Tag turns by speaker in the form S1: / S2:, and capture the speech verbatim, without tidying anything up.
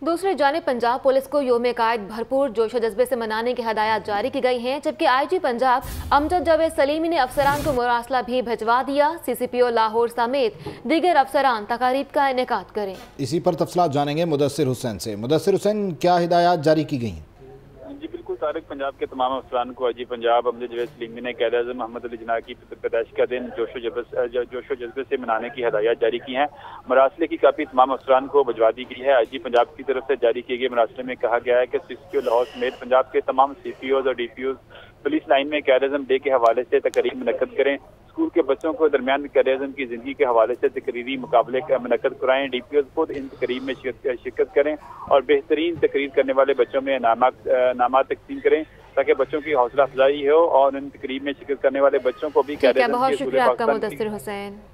S1: दूसरी जानिब पंजाब पुलिस को योम कायद भरपूर जोशो जज्बे से मनाने की हदायत जारी की गई हैं, जबकि आई जी पंजाब अमजद जावेद सलीमी ने अफसरान को मुरासला भी भिजवा दिया। सी सी पी ओ लाहौर समेत दीगर अफसरान तकारीब का इनेकाद करें।
S2: इसी पर तफसलात जानेंगे मुदस्सिर हुसैन से। मुदस्सिर हुसैन, क्या हिदायत जारी की गई हैं?
S3: जी बिल्कुल तारिक, पंजाब के तमाम अफसरान को आई जी पंजाब अमजद जावेद सलीमी ने कायद आज़म मोहम्मद अली जिन्ना की पैदाइश का दिन जोशो जज्बे जोशो जज्बे से मनाने की हदायत जारी की हैं। मरासले की कापी तमाम अफसरान को भिजवा दी गई है। आई जी पंजाब की तरफ से जारी किए गए मरासले में कहा गया है कि सी सी पी ओ लाहौर समेत पंजाब के तमाम सी पी ओज और D P Os police line में कायद आज़म डे के हवाले से तकरीब मुनक्कद करें। स्कूल के बच्चों को दरमियान कायद आज़म की जिंदगी के हवाले से तकरीरी मुकाबले मुनक्कद कराएं। डी पी ओज खुद इन तकरीब में शिरकत करें और बेहतरीन तकरीर करने वाले बच्चों में इनामात तकसीम करें ताकि बच्चों की हौसला अफजाई हो और इन तकरीब में शिरकत करने वाले बच्चों को भी
S1: बहुत शुक्रिया आपका मुदस्सिर हुसैन।